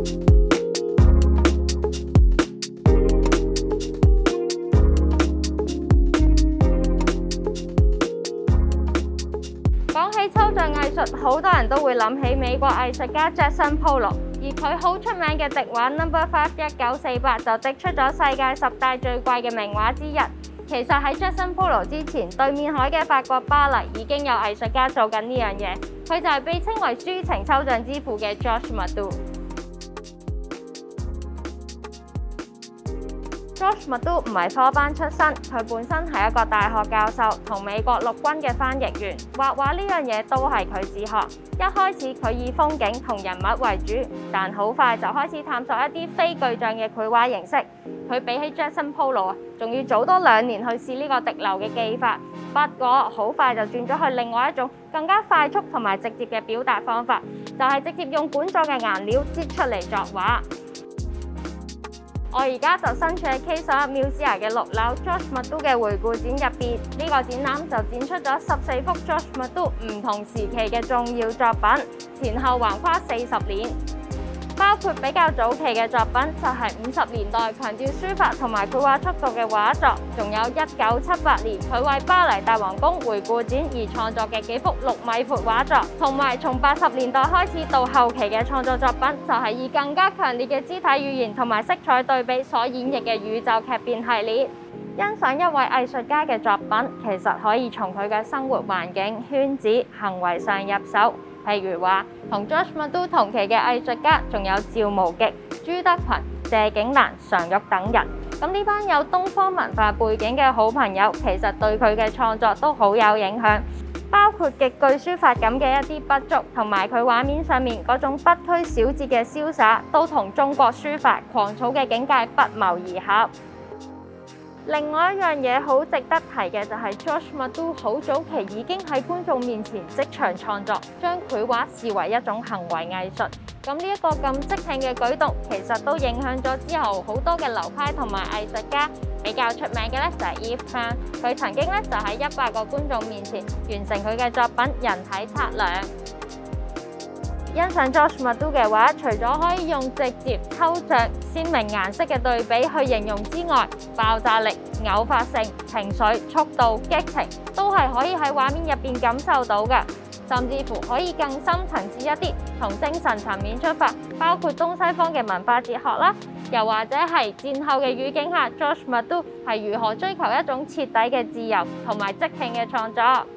講起抽象藝術，好多人都會諗起美國藝術家 Jackson Pollock， 而佢好出名嘅笛畫 No.5 1948就滴出咗世界10大最貴嘅名畫之一。其實喺 Jackson Pollock 之前，對面海嘅法國巴黎已經有藝術家做緊呢樣嘢，佢就係被稱為抒情抽象之父嘅 Georges Marteau。Georges Marteau 唔係科班出身，佢本身係一個大學教授同美國陸軍嘅翻譯員。畫畫呢樣嘢都係佢自學。一開始佢以風景同人物為主，但好快就開始探索一啲非具象嘅繪畫形式。佢比起 Jackson Pollock 仲要早多2年去試呢個滴流嘅技法，不過好快就轉咗去另外一種更加快速同埋直接嘅表達方法，就係直接用管狀嘅顏料擠出嚟作畫。我而家就身處喺 K11 Musea 嘅6樓 Georges Marteau 嘅回顧展入邊，呢個展覽就展出咗14幅 Georges Marteau 唔同時期嘅重要作品，前後橫跨40年。包括比較早期嘅作品就係50年代強調書法同埋繪畫速度嘅畫作，仲有1978年佢為巴黎大皇宮回顧展而創作嘅幾幅6米闊畫作，同埋從80年代開始到後期嘅創作作品，就係以更加強烈嘅肢體語言同埋色彩對比所演繹嘅宇宙劇變系列。欣賞一位藝術家嘅作品，其實可以從佢嘅生活環境、圈子、行為上入手。譬如話，同 Georges Marteau 同期嘅藝術家，仲有趙無極、朱德群、謝景蘭、常玉等人。咁呢班有東方文化背景嘅好朋友，其實對佢嘅創作都好有影響，包括極具書法感嘅一啲筆觸，同埋佢畫面上面嗰種不拘小節嘅瀟灑，都同中國書法狂草嘅境界不謀而合。另外一樣嘢好值得提嘅就係 Georges Marteau 好早期已經喺觀眾面前即場創作，將繪畫視為一種行為藝術。咁呢一個咁即興嘅舉動，其實都影響咗之後好多嘅流派同埋藝術家。比較出名嘅咧就係 Yves Klein，佢曾經咧就喺100個觀眾面前完成佢嘅作品《人體測量》。欣賞 Georges Marteau 嘅畫，除咗可以用直接、抽象、鮮明顏色嘅對比去形容之外，爆炸力、偶發性、情緒、速度、激情都係可以喺畫面入邊感受到嘅，甚至乎可以更深層次一啲，從精神層面出發，包括東西方嘅文化哲學啦，又或者係戰後嘅語境下 Georges Marteau 係如何追求一種徹底嘅自由同埋即興嘅創作。